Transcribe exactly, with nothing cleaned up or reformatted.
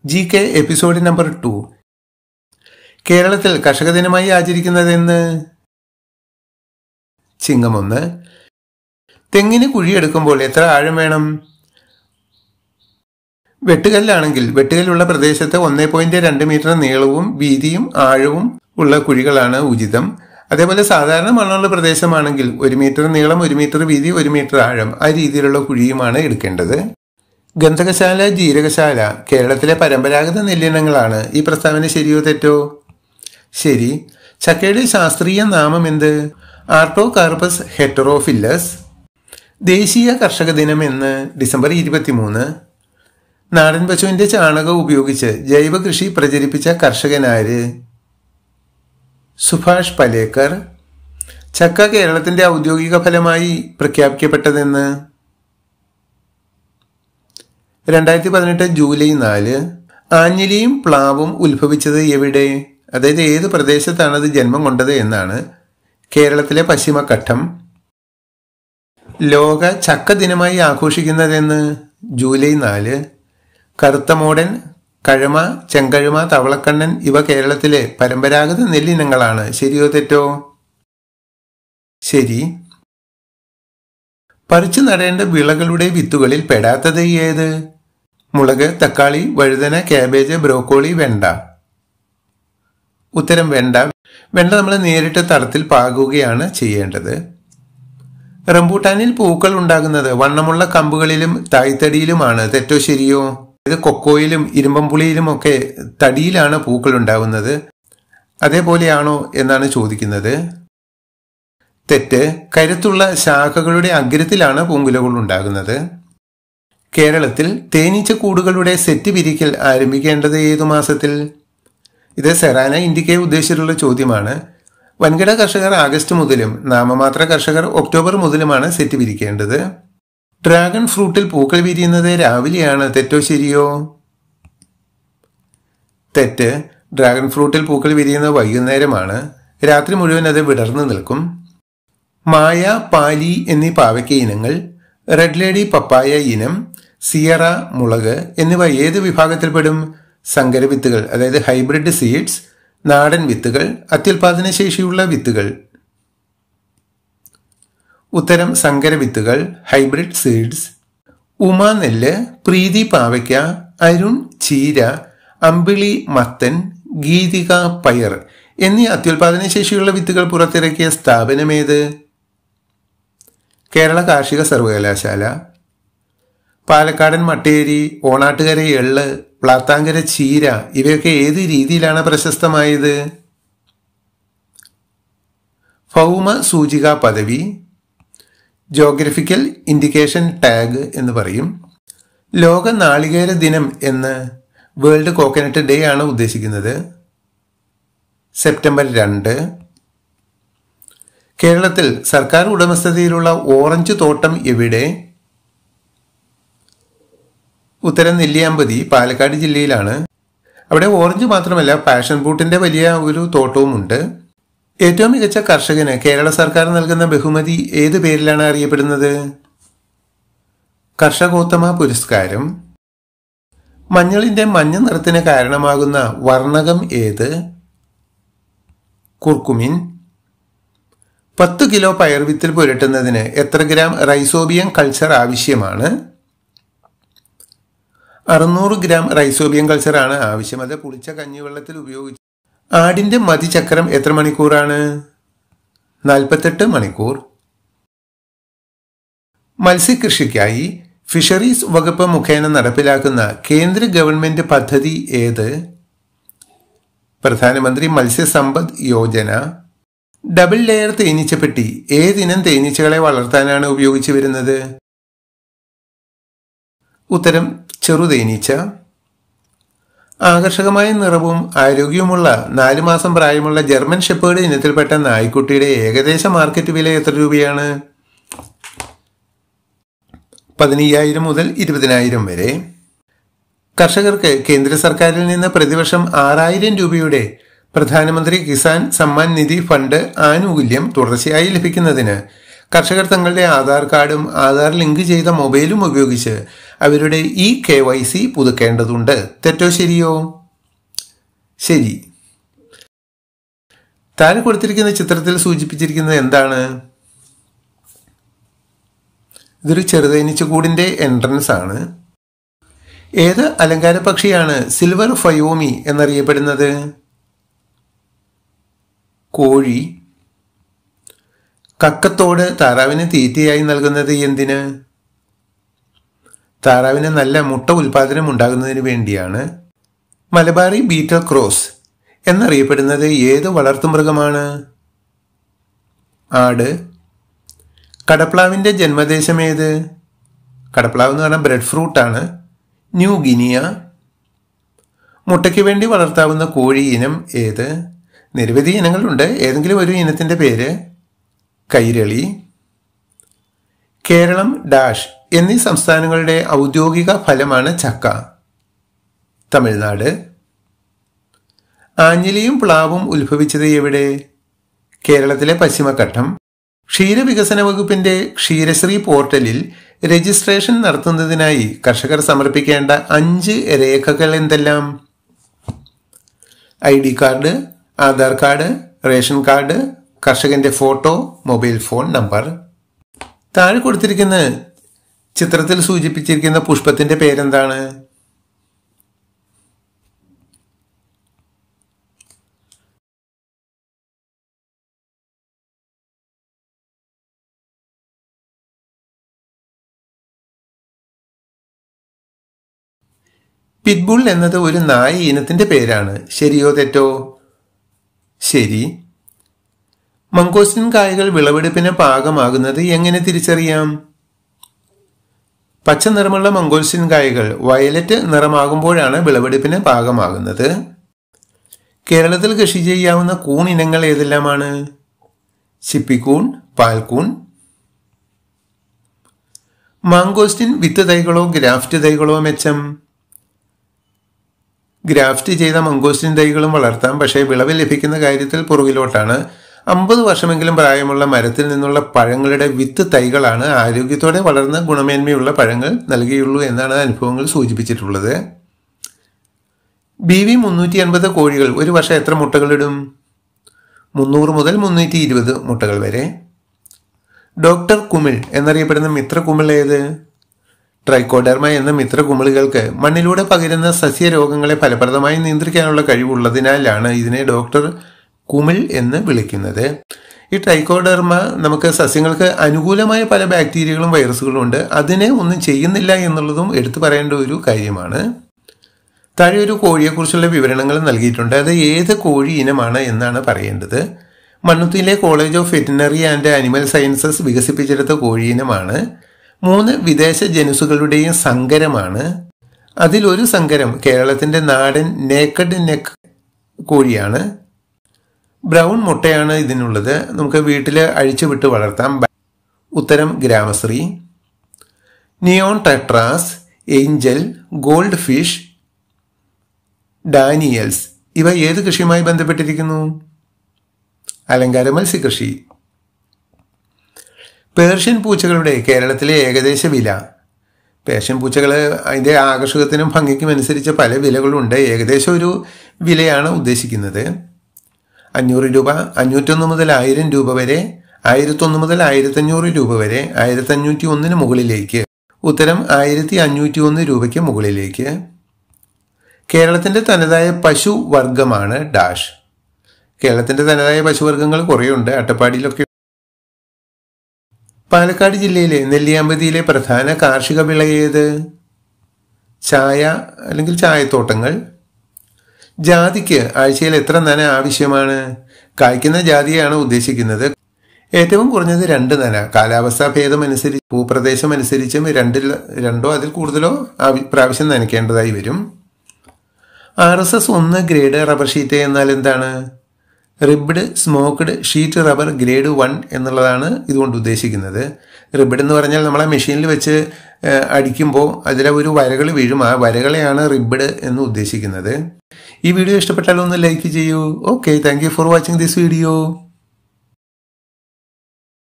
G K episode number two. കേരളത്തിൽ കർഷക ദിനമായി ആചരിക്കുന്നതെന്ന്? ചിങ്ങം ഒന്ന്. തെങ്ങിന് കുഴിയെടുക്കുമ്പോൾ എത്ര ആഴം വേണം? വെട്ടുകല്ലാണെങ്കിൽ വെട്ടുകല്ലുള്ള പ്രദേശത്ത് ഒന്നേ പോയിന്റ് രണ്ട് മീറ്റർ നീളവും വീതിയും ആഴവും ഉള്ള കുഴികളാണ് ഉചിതം. അതേപോലെ സാധാരണ മണ്ണുള്ള പ്രദേശമാണെങ്കിൽ ഒരു മീറ്റർ നീളം, ഒരു മീറ്റർ വീതി, ഒരു മീറ്റർ ആഴം, ആ രീതിയിലുള്ള കുഴിയുമാണ് എടുക്കേണ്ടത്. ഗന്ധകശാല, ജീരകശാല കേരളത്തിലെ പരമ്പരാഗത നെല്ലിനങ്ങളാണ്. ഈ പ്രസ്താവന ശരിയോ തെറ്റോ? ശരി. ചക്കയുടെ ശാസ്ത്രീയ നാമം എന്ത്? ആർട്ടോകാർപ്പസ് ഹെറ്ററോഫില്ലസ്. ദേശീയ കർഷക ദിനം എന്ന്? ഡിസംബർ ഇരുപത്തിമൂന്ന്. നാടൻ പശുവിന്റെ ചാണകം ഉപയോഗിച്ച് ജൈവ കൃഷി പ്രചരിപ്പിച്ച കർഷകനാര്? സുഭാഷ് പലേക്കർ. ചക്ക കേരളത്തിന്റെ ഔദ്യോഗിക ഫലമായി പ്രഖ്യാപിക്കപ്പെട്ടതെന്ന്? രണ്ടായിരത്തി പതിനെട്ട് ജൂലൈ നാല്. ആഞ്ഞിലിയും പ്ലാവും ഉത്ഭവിച്ചത് എവിടെ? അതായത് ഏത് പ്രദേശത്താണ് അത് ജന്മം കൊണ്ടത് എന്നാണ്. കേരളത്തിലെ പശ്ചിമഘട്ടം. ലോക ചക്ക ദിനമായി ആഘോഷിക്കുന്നതെന്ന്? ജൂലൈ നാല്. കറുത്തമോടൻ, കഴമ, ചെങ്കഴുമ, തവളക്കണ്ണൻ ഇവ കേരളത്തിലെ പരമ്പരാഗത നെല്ലിനങ്ങളാണ്. ശരിയോ തെറ്റോ? ശരി. പറിച്ചു നടേണ്ട വിളകളുടെ വിത്തുകളിൽ പെടാത്തത് ഏത്? മുളക്, തക്കാളി, വഴുതന, കാബേജ്, ബ്രോക്കോളി, വെണ്ട. ഉത്തരം വെണ്ട. വെണ്ട നമ്മൾ നേരിട്ട് തടത്തിൽ പാകുകയാണ് ചെയ്യേണ്ടത്. റംബൂട്ടാനിൽ പൂക്കൾ ഉണ്ടാകുന്നത് വണ്ണമുള്ള കമ്പുകളിലും തായ്തടിയിലുമാണ്. തെറ്റോ ശരിയോ? ഇത് കൊക്കോയിലും ഇരുമ്പമ്പുളിയിലും ഒക്കെ തടിയിലാണ് പൂക്കൾ ഉണ്ടാകുന്നത്. അതേപോലെയാണോ എന്നാണ് ചോദിക്കുന്നത്. തെറ്റ്. കരുത്തുള്ള ശാഖകളുടെ അഗ്രത്തിലാണ് പൂങ്കുലകൾ ഉണ്ടാകുന്നത്. കേരളത്തിൽ തേനീച്ച കൂടുകളുടെ സെറ്റ് പിരിക്കൽ ആരംഭിക്കേണ്ടത് ഏതു മാസത്തിൽ? ഇത് സെറാന ഇന്ത്യക്ക് ഉദ്ദേശിച്ചിട്ടുള്ള ചോദ്യമാണ്. വൻകിട കർഷകർ ആഗസ്റ്റ് മുതലും നാമമാത്ര കർഷകർ ഒക്ടോബർ മുതലുമാണ് സെറ്റ് പിരിക്കേണ്ടത്. ഡ്രാഗൺ ഫ്രൂട്ടിൽ പൂക്കൾ വിരിയുന്നത് രാവിലെയാണ്. തെറ്റോ ശരിയോ? തെറ്റ്. ഡ്രാഗൺ ഫ്രൂട്ടിൽ പൂക്കൾ വിരിയുന്നത് വൈകുന്നേരമാണ്. രാത്രി മുഴുവൻ അത് വിടർന്നു നിൽക്കും. മായ, പാലി എന്നീ പാവയ്ക്ക ഇനങ്ങൾ, റെഡ് ലേഡി പപ്പായ ഇനം, സിയറ മുളക് എന്നിവ ഏത് വിഭാഗത്തിൽപ്പെടും? സങ്കരവിത്തുകൾ, അതായത് ഹൈബ്രിഡ് സീഡ്സ്, നാടൻ വിത്തുകൾ, അത്യുൽപാദന ശേഷിയുള്ള വിത്തുകൾ. ഉത്തരം സങ്കരവിത്തുകൾ, ഹൈബ്രിഡ് സീഡ്സ്. ഉമ നെല്ല്, പ്രീതി പാവയ്ക്ക, അരുൺ ചീര, അമ്പിളി മത്തൻ, ഗീതിക പയർ എന്നീ അത്യുൽപാദന ശേഷിയുള്ള വിത്തുകൾ പുറത്തിറക്കിയ സ്ഥാപനമേത്? കേരള കാർഷിക സർവകലാശാല. പാലക്കാടൻ മട്ടേരി, ഓണാട്ടുകര എള്ള്, പ്ലാത്താങ്കര ചീര ഇവയൊക്കെ ഏത് രീതിയിലാണ് പ്രശസ്തമായത്? ഭൗമ സൂചിക പദവി, ജോഗ്രഫിക്കൽ ഇൻഡിക്കേഷൻ ടാഗ് എന്ന് പറയും. ലോക നാളികേര ദിനം എന്ന്? വേൾഡ് കോക്കനട്ട് ഡേ ആണ് ഉദ്ദേശിക്കുന്നത്. സെപ്റ്റംബർ രണ്ട്. കേരളത്തിൽ സർക്കാർ ഉടമസ്ഥതയിലുള്ള ഓറഞ്ച് തോട്ടം എവിടെ? ഉത്തരം നെല്ലിയാമ്പതി, പാലക്കാട് ജില്ലയിലാണ്. അവിടെ ഓറഞ്ച് മാത്രമല്ല പാഷൻ ഫ്രൂട്ടിന്റെ വലിയ ഒരു തോട്ടവുമുണ്ട്. ഏറ്റവും മികച്ച കർഷകന് കേരള സർക്കാർ നൽകുന്ന ബഹുമതി ഏത് പേരിലാണ് അറിയപ്പെടുന്നത്? കർഷകോത്തമ പുരസ്കാരം. മഞ്ഞളിന്റെ മഞ്ഞ നിറത്തിന് കാരണമാകുന്ന വർണ്ണകം ഏത്? കുർക്കുമിൻ. പത്ത് കിലോ പയർവിത്തിൽ പുരട്ടുന്നതിന് എത്ര ഗ്രാം റൈസോബിയം കൾച്ചർ ആവശ്യമാണ്? അറുന്നൂറ് ഗ്രാം റൈസോബിയം കൾച്ചർ ആണ് ആവശ്യം. അത് പുളിച്ച കഞ്ഞിവെള്ളത്തിൽ ഉപയോഗിച്ച്. ആടിന്റെ മതിചക്രം എത്ര മണിക്കൂറാണ്? നാൽപ്പത്തെട്ട് മണിക്കൂർ. മത്സ്യകൃഷിക്കായി ഫിഷറീസ് വകുപ്പ് മുഖേന നടപ്പിലാക്കുന്ന കേന്ദ്ര ഗവൺമെന്റ് പദ്ധതി ഏത്? പ്രധാനമന്ത്രി മത്സ്യസമ്പദ് യോജന. ഡബിൾ ലെയർ തേനീച്ചപ്പെട്ടി ഏതിനം തേനീച്ചകളെ വളർത്താനാണ് ഉപയോഗിച്ചു വരുന്നത്? ഉത്തരം ചെറുതേനീച്ച. ആകർഷകമായ നിറവും ആരോഗ്യവുമുള്ള നാലു മാസം പ്രായമുള്ള ജർമ്മൻ ഷെപ്പേർഡ് ഇനത്തിൽപ്പെട്ട നായ്ക്കുട്ടിയുടെ ഏകദേശ മാർക്കറ്റ് വില എത്ര രൂപയാണ്? പതിനയ്യായിരം മുതൽ ഇരുപതിനായിരം വരെ. കർഷകർക്ക് കേന്ദ്ര സർക്കാരിൽ നിന്ന് പ്രതിവർഷം ആറായിരം രൂപയുടെ പ്രധാനമന്ത്രി കിസാൻ സമ്മാൻ നിധി ഫണ്ട് ആനുകൂല്യം തുടർച്ചയായി ലഭിക്കുന്നതിന് കർഷകർ തങ്ങളുടെ ആധാർ കാർഡും ആധാർ ലിങ്ക് ചെയ്ത മൊബൈലും ഉപയോഗിച്ച് അവരുടെ ഇ കെ വൈ സി പുതുക്കേണ്ടതുണ്ട്. തെറ്റോ ശരിയോ? ശരി. താഴെ കൊടുത്തിരിക്കുന്ന ചിത്രത്തിൽ സൂചിപ്പിച്ചിരിക്കുന്നത് എന്താണ്? ഇതൊരു ചെറുതേനീച്ചക്കൂടിന്റെ എൻട്രൻസ് ആണ്. ഏത് അലങ്കാര പക്ഷിയാണ് സിൽവർ ഫയോമി എന്നറിയപ്പെടുന്നത്? കോഴി. കക്കത്തോട് താറാവിന് തീറ്റയായി നൽകുന്നത് എന്തിന്? താറാവിന് നല്ല മുട്ട ഉൽപാദനം ഉണ്ടാകുന്നതിന് വേണ്ടിയാണ്. മലബാറി ബീറ്റൽ ക്രോസ് എന്നറിയപ്പെടുന്നത് ഏത് വളർത്തുമൃഗമാണ്? ആട്. കടപ്ലാവിന്റെ ജന്മദേശം ഏത്? കടപ്ലാവ് എന്ന് പറഞ്ഞാൽ ബ്രെഡ് ഫ്രൂട്ടാണ്. New Guinea. മുട്ടയ്ക്ക് വേണ്ടി വളർത്താവുന്ന കോഴി ഇനം ഏത്? നിരവധി ഇനങ്ങളുണ്ട്. ഏതെങ്കിലും ഒരു ഇനത്തിന്റെ പേര്? കൈരളി. കേരളം ഡാഷ് എന്നീ സംസ്ഥാനങ്ങളുടെ ഔദ്യോഗിക ഫലമാണ് ചക്ക. തമിഴ്നാട്. ആഞ്ഞിലിയും പ്ലാവും ഉത്ഭവിച്ചത് എവിടെ? കേരളത്തിലെ പശ്ചിമഘട്ടം. ക്ഷീരവികസന വകുപ്പിന്റെ ക്ഷീരശ്രീ പോർട്ടലിൽ രജിസ്ട്രേഷൻ നടത്തുന്നതിനായി കർഷകർ സമർപ്പിക്കേണ്ട അഞ്ച് രേഖകൾ എന്തെല്ലാം? I D card, Aadhaar card, ration card, കർഷകന്റെ ഫോട്ടോ, മൊബൈൽ ഫോൺ നമ്പർ. താഴെ കൊടുത്തിരിക്കുന്ന ചിത്രത്തിൽ സൂചിപ്പിച്ചിരിക്കുന്ന പുഷ്പത്തിന്റെ പേരെന്താണ്? പിറ്റ്ബുൾ എന്നത് ഒരു നായ ഇനത്തിന്റെ പേരാണ്. ശരിയോ തെറ്റോ? ശരി. മംഗോസ്റ്റിൻ കായകൾ വിളവെടുപ്പിന് പാകമാകുന്നത് എങ്ങനെ തിരിച്ചറിയാം? പച്ച നിറമുള്ള മംഗോസ്റ്റിൻ കായകൾ വയലറ്റ് നിറമാകുമ്പോഴാണ് വിളവെടുപ്പിന് പാകമാകുന്നത്. കേരളത്തിൽ കൃഷി ചെയ്യാവുന്ന കൂൺ ഇനങ്ങൾ ഏതെല്ലാമാണ്? ചിപ്പിക്കൂൺ, പാൽക്കൂൺ. മാംഗോസ്റ്റിൻ വിത്ത് തൈകളോ ഗ്രാഫ്റ്റ് തൈകളോ മെച്ചം? ഗ്രാഫ്റ്റ് ചെയ്ത മംഗോസ്റ്റിൻ തൈകളും വളർത്താം, പക്ഷേ വിളവ് ലഭിക്കുന്ന കാര്യത്തിൽ പുറകിലോട്ടാണ്. അമ്പത് വർഷമെങ്കിലും പ്രായമുള്ള മരത്തിൽ നിന്നുള്ള പഴങ്ങളുടെ വിത്ത് തൈകളാണ് ആരോഗ്യത്തോടെ വളർന്ന ഗുണമേന്മയുള്ള പഴങ്ങൾ നൽകിയുള്ളൂ എന്നാണ് അനുഭവങ്ങൾ സൂചിപ്പിച്ചിട്ടുള്ളത്. ബി വി മുന്നൂറ്റി അൻപത് കോഴികൾ ഒരു വർഷം എത്ര മുട്ടകളിടും? മുന്നൂറ് മുതൽ മുന്നൂറ്റി ഇരുപത് മുട്ടകൾ വരെ. ഡോക്ടർ കുമിൾ എന്നറിയപ്പെടുന്ന മിത്ര കുമിൾ ഏത്? ട്രൈക്കോഡെർമ എന്ന മിത്ര കുമിളുകൾക്ക് മണ്ണിലൂടെ പകരുന്ന സസ്യരോഗങ്ങളെ ഫലപ്രദമായി നിയന്ത്രിക്കാനുള്ള കഴിവുള്ളതിനാലാണ് ഇതിനെ ഡോക്ടർ കുമിൾ എന്ന് വിളിക്കുന്നത്. ഈ ട്രൈക്കോഡെർമ നമുക്ക് സസ്യങ്ങൾക്ക് അനുകൂലമായ പല ബാക്ടീരിയകളും വൈറസുകളും ഉണ്ട്. അതിനെ ഒന്നും ചെയ്യുന്നില്ല എന്നുള്ളതും എടുത്തു പറയേണ്ട ഒരു കാര്യമാണ്. താഴെ ഒരു കോഴിയെക്കുറിച്ചുള്ള വിവരണങ്ങൾ നൽകിയിട്ടുണ്ട്. അത് ഏത് കോഴി ഇനമാണ് എന്നാണ് പറയേണ്ടത്. മണ്ണുത്തിയിലെ college of veterinary and animal sciences വികസിപ്പിച്ചെടുത്ത കോഴി ഇനമാണ്. മൂന്ന് വിദേശ ജനുസുകളുടെയും സങ്കരമാണ്. അതിലൊരു സങ്കരം കേരളത്തിന്റെ നാടൻ നേക്കഡ് നെക്ക് കോഴിയാണ്. ബ്രൗൺ മുട്ടയാണ് ഇതിനുള്ളത്. നമുക്ക് വീട്ടിൽ അഴിച്ചുവിട്ട് വളർത്താം. ഉത്തരം Gramasree. Neon tetras, angel, gold fish, daniels ഇവ ഏത് കൃഷിയുമായി ബന്ധപ്പെട്ടിരിക്കുന്നു? അലങ്കാര മത്സ്യകൃഷി. പേർഷ്യൻ പൂച്ചകളുടെ കേരളത്തിലെ ഏകദേശ വില? പേർഷ്യൻ പൂച്ചകൾ അതിൻ്റെ ആകർഷകത്തിനും ഭംഗിക്കും അനുസരിച്ച് പല വിലകളുണ്ട്. ഏകദേശം ഒരു വിലയാണ് ഉദ്ദേശിക്കുന്നത്. അഞ്ഞൂറ് രൂപ, അഞ്ഞൂറ്റൊന്ന് മുതൽ ആയിരം രൂപ വരെ, ആയിരത്തൊന്ന് മുതൽ ആയിരത്തഞ്ഞൂറ് രൂപ വരെ, ആയിരത്തഞ്ഞൂറ്റി ഒന്നിന് മുകളിലേക്ക്. ഉത്തരം ആയിരത്തി അഞ്ഞൂറ്റി ഒന്ന് രൂപയ്ക്ക് മുകളിലേക്ക്. കേരളത്തിന്റെ തനതായ പശു വർഗമാണ് ഡാഷ്. കേരളത്തിന്റെ തനതായ പശുവർഗ്ഗങ്ങൾ കുറേയുണ്ട്. അട്ടപ്പാടിയിലൊക്കെ. പാലക്കാട് ജില്ലയിലെ നെല്ലിയാമ്പതിയിലെ പ്രധാന കാർഷിക വിള ഏത്? ചായ അല്ലെങ്കിൽ ചായത്തോട്ടങ്ങൾ. ജാതിക്ക് ആഴ്ചയിൽ എത്ര നന ആവശ്യമാണ്? കായ്ക്കുന്ന ജാതിയാണ് ഉദ്ദേശിക്കുന്നത്. ഏറ്റവും കുറഞ്ഞത് രണ്ട് നന. കാലാവസ്ഥാ ഭേദം അനുസരിച്ച് ഭൂപ്രദേശം അനുസരിച്ചും രണ്ടിൽ രണ്ടോ അതിൽ കൂടുതലോ പ്രാവശ്യം നനയ്ക്കേണ്ടതായി വരും. ആർ എസ് എസ് ഒന്ന് ഗ്രേഡ് റബ്ബർ ഷീറ്റ് എന്നാൽ എന്താണ്? Ribbed smoked sheet rubber grade one എന്നുള്ളതാണ് ഇതുകൊണ്ട് ഉദ്ദേശിക്കുന്നത്. റിബ്ഡ് എന്ന് പറഞ്ഞാൽ നമ്മളെ മെഷീനിൽ വെച്ച് അടിക്കുമ്പോൾ അതിലെ ഒരു വരകൾ വീഴും. ആ വരകളെയാണ് റിബ്ഡ് എന്ന് ഉദ്ദേശിക്കുന്നത്. ഈ വീഡിയോ ഇഷ്ടപ്പെട്ടാൽ ഒന്ന് ലൈക്ക് ചെയ്യൂ. Okay, thank you for watching this video.